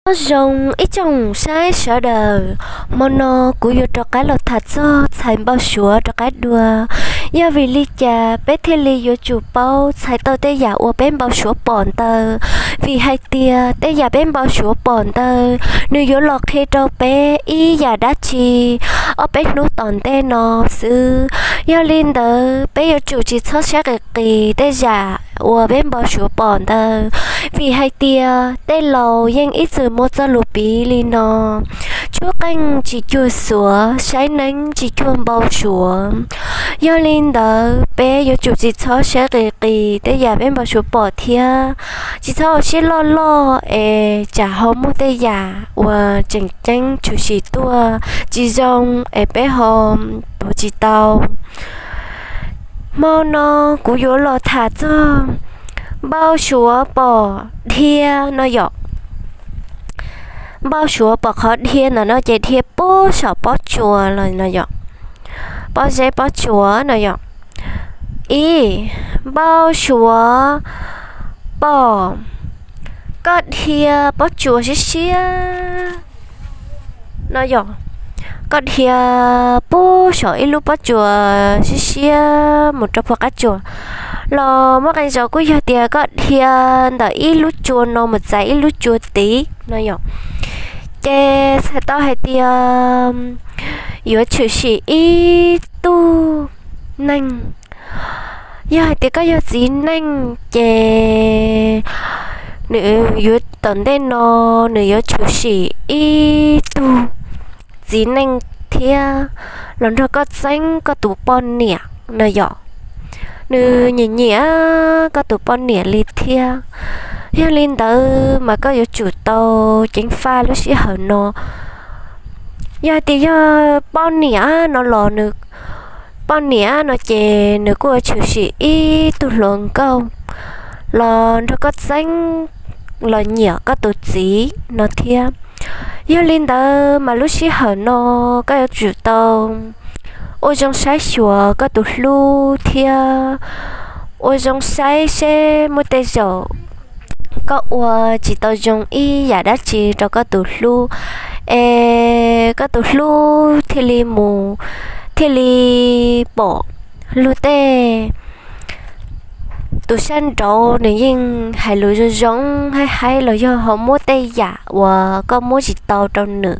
Rồng ít trong sai sợ đời mono của yêu cho cái lột thật cho thành bao sủa cho cái đùa do vì lý cha bé thiên lý yêu chủ bao sai tơ tế giả của bên bao sủa bòn tơ vì hai tia tế giả bên bao sủa bòn tơ nếu yêu lọt khi cho bé ý giả đá chi ở bên nút tòn tế nó sư do linh tơ bé yêu chủ chỉ cho sẽ cái kỳ tế giả của bên bao sủa bòn tơ vì hai tia tế lầu nhưng ít sự một giờ lụp bí li nó chúa canh chỉ chua sủa trái nắng chỉ chuông bao sủa do linh đỡ bé yêu chủ chỉ cho sẽ kỳ kỳ tế giả bên bao sủa bỏ thia chỉ cho sẽ lo trả hôm một tế giả và chỉnh chỉnh chủ sĩ tua chỉ dòng bé hôm tổ chỉ tàu mono của yếu lo thả cho bao sủa bỏ thia nó dọc bao sủa bỏ khó thiên là nó chạy thiệt bố sợ bó chùa là nó dọc bó dễ bó chùa nó dọc ý bao sủa bỏ có thiệt bó chùa xí xí nó dọc có thiệt bố sợ ít lúc bó chùa xí xí một trăm phần cá chùa lo mất anh giờ cũng giờ tiệt có thiệt đợi ít lúc chùa nó một giấy ít lúc chùa tí nó dọc chế sẽ tao hay tia yếu chữ sĩ y tu nanh giờ hay tia có yếu gì nanh chế nữ yếu tận đây nó nữ yếu chữ sĩ y tu gì nanh thia lần đó có danh có tụ bon nè nơi nhỏ nữ nhẹ nhẹ có tụ bon nè li thia theo linh tử mà có yếu chủ tàu chính pha lúc xí hở nó giờ thì giờ bao nĩa nó lò được bao nĩa nó chè nữa của chủ sĩ y tụ lượng câu lò nó có danh lò nhẹ có tụ chỉ nó thiam giờ linh tử mà lúc xí hở nó có yếu chủ tàu ôi trong sái sủa có tụ lu thia ôi trong sái xe một tay dầu có chỉ tao dùng y giả đã chỉ cho có tủ lu có tủ lu thì li mù thì li bỏ lu tê tủ sân trâu nếu như hai lối cho giống hai lối cho họ mua tê giả và có mua chỉ tao trong nữa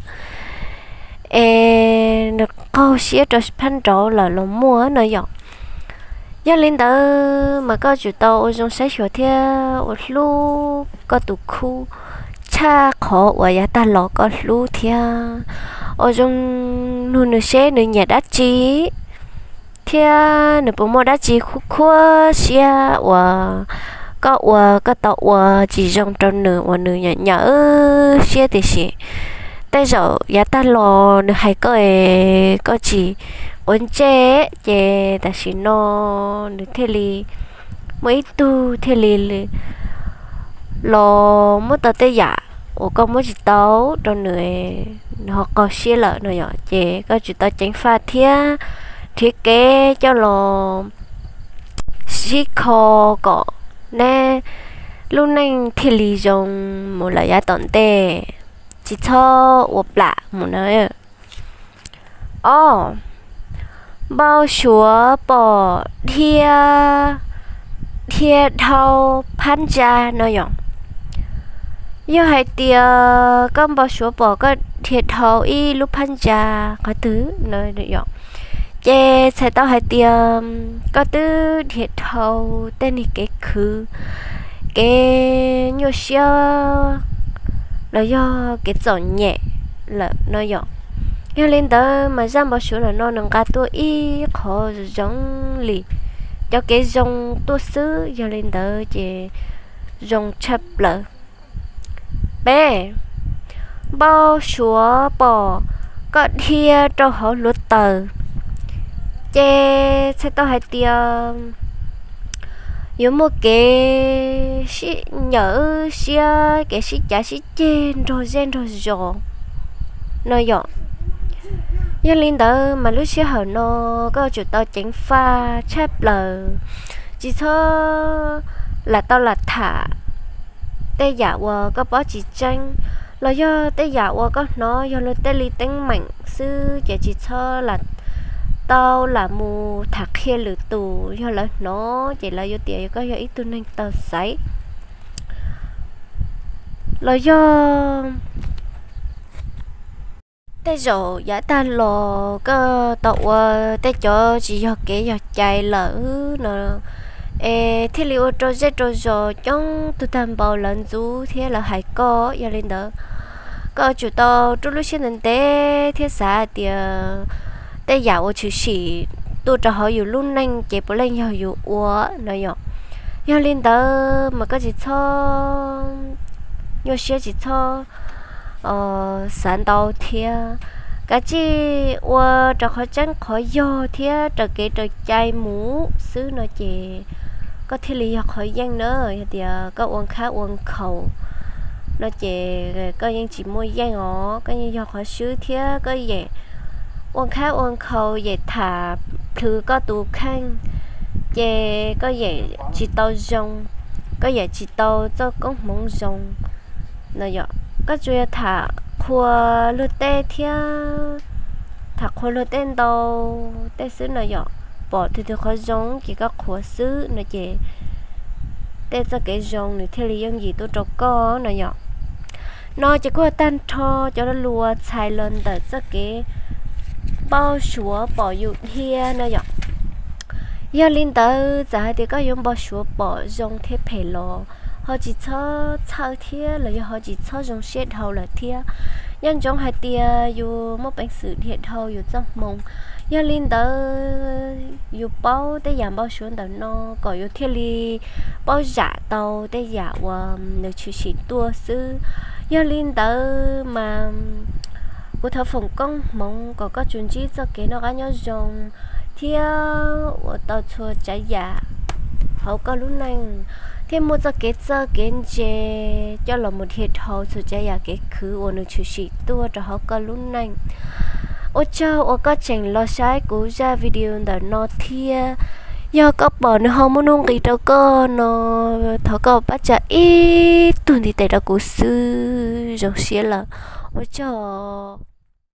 được câu xía cho sân trâu là nó mua nó dọc giờ linh tử mà có chủ tàu ở trong sách sửa theo ở lu có tụ khu cha khó và giá ta lọ có lu theo ở trong nu nu xe nu nhà đá chi theo nu bố mua đá chi khu khu xe và có tàu và chỉ trong trong nửa và nửa nhà nhà xe thì xe tại giờ giá ta lọ nu hay có chỉ ôn chế chế ta xin nó được thế li mấy tu thế li lo mất tao tế giả ô con mất chỉ tao cho người họ có xí lợ nữa nhở chế có chỉ tao tránh pha thiết kế cho lo xí kho cọ nè lúc này thế li dùng một loại giá tận tệ chỉ cho ốp lạ một nơi bao sủa bỏ thia thia thâu phan cha nó nhỏng như hai tia con bao sủa bỏ có thiệt thâu y lúc phan cha có thứ nơi được nhỏng chè sai tao hai tia có thứ thiệt thâu tên thì cái khứ cái nhiều xia là do cái giỏ nhẹ là nó nhỏng nhưng lên đó mà ra bao số là nó nâng cao tôi y khó giống lì cho cái dòng tôi xứ giờ lên đó chỉ dòng chấp lợ bé bao số bỏ có thia cho họ lúa tờ chê sẽ tao hay tia有một cái sĩ nhớ xia cái sĩ trả sĩ trên rồi nó dọn nhưng linh đó mà lúc xưa hở nó có chủ tao tránh pha chép lờ chỉ thơ là tao là thả tê giả qua có bó chỉ tranh là do tới dạo có nó do nó tới li tính mạnh sư chỉ cho là tao là mù thạc kia lử tù do là nó chỉ là do tiền có do ít tu nên tao sấy là do tới rồi giá ta lò có tàu tới chỗ chỉ do cái do chạy lỡ nó thế liệu rồi trong tu tham bảo lần du thế là hay có giờ lên đó có chủ tàu trong lúc xin tế thế xã thì tế dạo chủ sĩ tôi cho họอยู่luôn nhanh chế bữa lên họอยู่ủa nói nhở giờ lên đó mà có gì cho nhiều xe chỉ cho sản đầu thì cái chi ủa cho họ chẳng khỏi do thế cho cái cho chai mũ xứ nó chỉ có thể lý khỏi dân nữa thì có uống khá uống khẩu nó chỉ có những chỉ mua dân ó có như do khỏi xứ thế có gì uống khá uống khẩu vậy thả thứ có tủ khăn về có gì chỉ tao rong có gì chỉ tao cho con mong rong nó vậy có chuyện thả khua lưỡi tê thế thả khua lưỡi tên đâu tê xứ nó vậy bỏ thì khó giống chỉ có khua xứ nó chỉ tê cho cái rong này theo lý do gì tôi trâu có nó vậy nó chỉ có tan thô cho nó lùa xài lên để cho cái bao súa bỏ dụ hia nó vậy giờ linh tới giờ thì có dùng bao súa bỏ dùng thế phải lo họ chỉ cho thế là họ chỉ cho dùng xét hậu là thế nhân trong hai tia dù một bệnh sự thiệt hậu dù trong mông giờ linh tới dù bao để giảm bao xuống đầu nó có dù thiết li bao giả tàu để giả và được chủ sĩ tua sư giờ linh tới mà của thợ phòng công mong có chuyện gì cho cái nó nhau dùng thì tao chua trái giả hậu có lúc này thì mua cho cái chè cho là một thiệt hậu chua trái giả cái khứ của nó chủ sĩ tua cho họ có lúc này ôi cho ôi có chỉnh lo sai của ra video đó nó thia do có bỏ nó không muốn nung cái đâu có nó thọ có bắt chả ít tuần thì tại đó của sư rồi xía là ôi cho